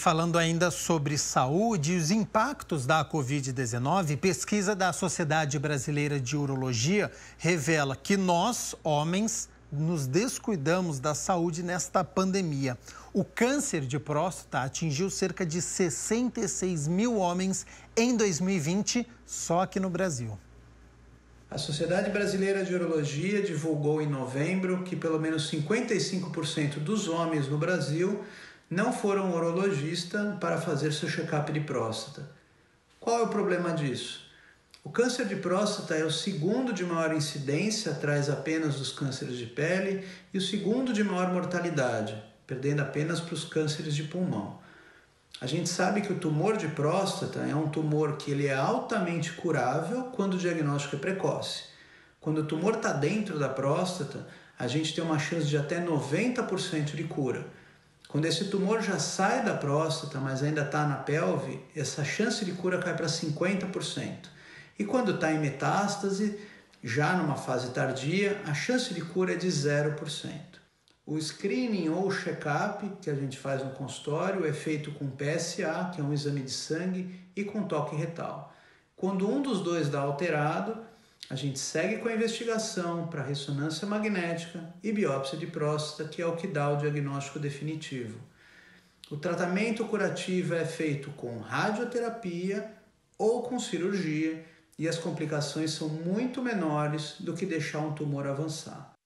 falando ainda sobre saúde e os impactos da Covid-19, pesquisa da Sociedade Brasileira de Urologia revela que nós, homens, nos descuidamos da saúde nesta pandemia. O câncer de próstata atingiu cerca de 66 mil homens em 2020, só aqui no Brasil. A Sociedade Brasileira de Urologia divulgou em novembro que pelo menos 55% dos homens no Brasil não foram ao urologista para fazer seu check-up de próstata. Qual é o problema disso? O câncer de próstata é o segundo de maior incidência, atrás apenas dos cânceres de pele, e o segundo de maior mortalidade, perdendo apenas para os cânceres de pulmão. A gente sabe que o tumor de próstata é um tumor que ele é altamente curável quando o diagnóstico é precoce. Quando o tumor está dentro da próstata, a gente tem uma chance de até 90% de cura. Quando esse tumor já sai da próstata, mas ainda está na pelve, essa chance de cura cai para 50%. E quando está em metástase, já numa fase tardia, a chance de cura é de 0%. O screening ou check-up que a gente faz no consultório é feito com PSA, que é um exame de sangue, e com toque retal. Quando um dos dois dá alterado, a gente segue com a investigação para ressonância magnética e biópsia de próstata, que é o que dá o diagnóstico definitivo. O tratamento curativo é feito com radioterapia ou com cirurgia, e as complicações são muito menores do que deixar um tumor avançar.